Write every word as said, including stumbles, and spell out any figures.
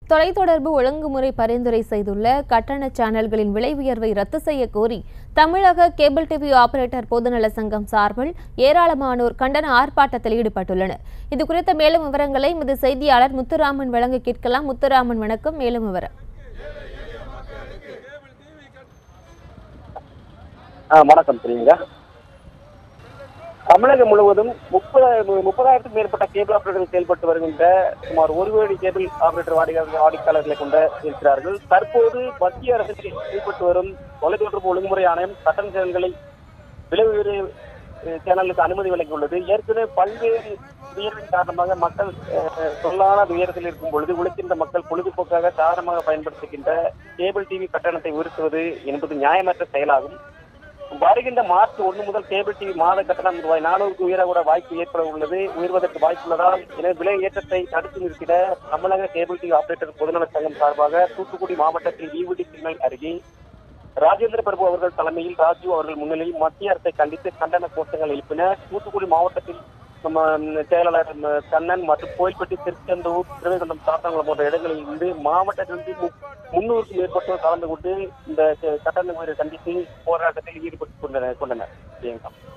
தொலைத்தொடர்பு ஒழுங்குமுறை பரிந்துரை செய்துள்ள கட்டண சேனல்களின் விலை உயர்வை ரத்து செய்ய கோரி தமிழக கேபிள் டிவி ஆபரேட்டர் பொதுநல சங்கம் சார்பில் ஏராளமானோர் கண்டன ஆர்ப்பாட்டத்தில் ஈடுபட்டுள்ளனர். இதுகுறித்த மேலும் விவரங்களை எமது செய்தியாளர் முத்துராமன் வழங்க கேட்கலாம். முத்துராமன், வணக்கம். மேலும் விவரம். வணக்கம். தெரியுங்க, தமிழகம் முழுவதும் முப்பது முப்பதாயிரத்துக்கும் மேற்பட்ட கேபிள் ஆபரேட்டர்கள் செயல்பட்டு வருகின்ற சுமார் ஒரு கோடி கேபிள் ஆபரேட்டர் வாடிக்கையாளர் வாடிக்கையாளர்களை கொண்ட இருக்கிறார்கள். தற்போது மத்திய அரசு செயல்பட்டு வரும் தொலைத்தொடர்பு ஒழுங்குமுறை ஆணையம் கட்டண சேனல்களை விலை உயர்வு சேனலுக்கு அனுமதி வழங்கியுள்ளது. ஏற்கனவே பல்வேறு உயர்வின் காரணமாக மக்கள் சொல்லான உயரத்தில் இருக்கும் பொழுது உழைக்கின்ற மக்கள் பொழுதுபோக்காக சாதனமாக பயன்படுத்துகின்ற கேபிள் டிவி கட்டணத்தை உயர்த்துவது என்பது நியாயமற்ற செயலாகும். வருகின்ற மார்ச் ஒன்று முதல் கேபிள் டிவி மாத கட்டணம் ரூபாய் நானூறுக்கு உயரக்கூட வாய்ப்பு ஏற்பட உள்ளது உயர்வதற்கு வாய்ப்புள்ளதால் எனவே விலை ஏற்றத்தை தடுத்து நிறுத்திட தமிழக கேபிள் டிவி ஆபரேட்டர் பொதுநல சங்கம் சார்பாக தூத்துக்குடி மாவட்டத்தில் ஈவுடி சிக்னல் அருகே ராஜேந்திர பிரபு அவர்கள் தலைமையில் ராஜு அவர்கள் முன்னிலையில் மத்திய அரசை கண்டித்து கண்டன கோஷங்கள் எழுப்பினர். தூத்துக்குடி மாவட்டத்தில் நம்ம செயலாளர் கண்ணன் மற்றும் கோயில்பட்டி, திருச்செந்தூர், திருவைகுண்டம், சாத்தாங்குளம் போன்ற இடங்களில் இருந்து மாவட்டத்திலிருந்து முன்னூறுக்கும் மேற்பட்டோர் கலந்து கொண்டு இந்த கட்டண உயர்வை கண்டித்து போராட்டத்தில் ஈடுபட்டு கொண்டனர்.